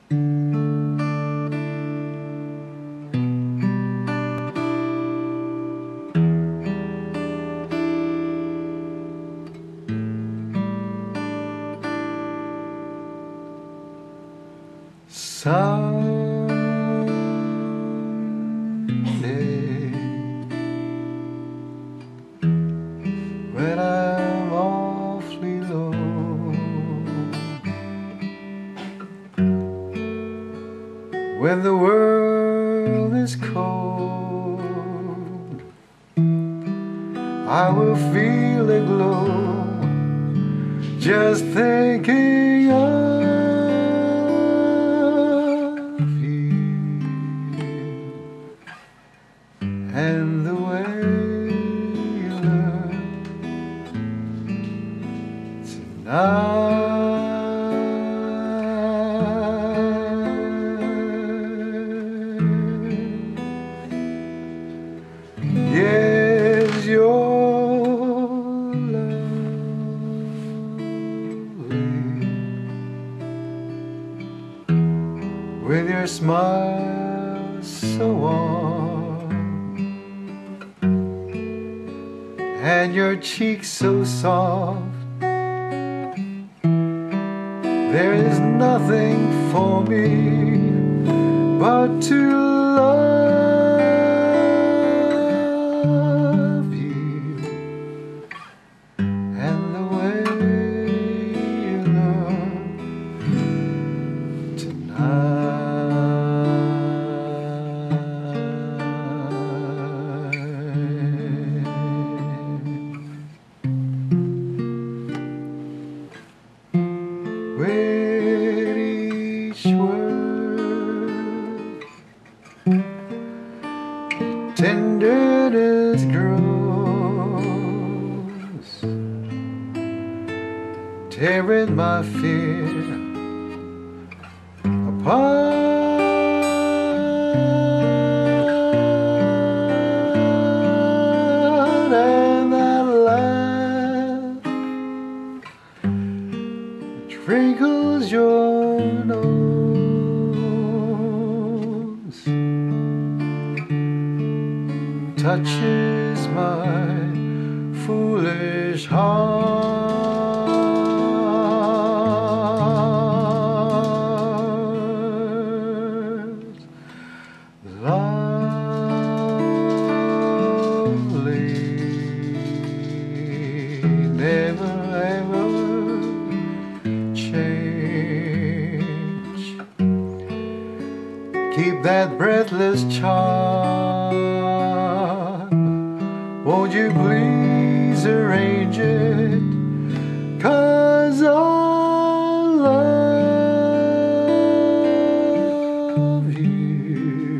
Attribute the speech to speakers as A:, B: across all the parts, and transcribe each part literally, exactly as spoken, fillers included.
A: Someday, when I'm awfully low, when the world is cold, I will feel a glow just thinking of and the way you look tonight. Yes, you're lovely with your smile so warm and your cheeks so soft. There is nothing for me but to love you and the way you look with each word, tenderness grows, tearing my fear apart. And that laugh wrinkles your nose, touches my foolish heart. Lovely, never ever change. Keep that breathless charm. Won't you please arrange it? 'Cause I love you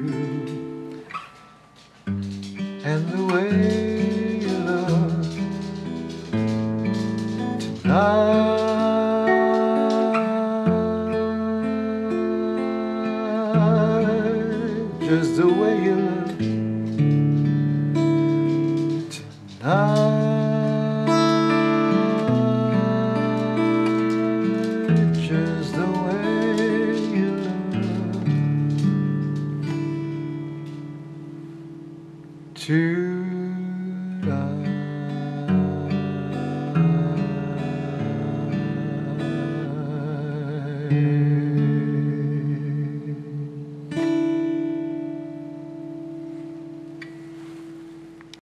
A: and the way you look tonight. Just the way you look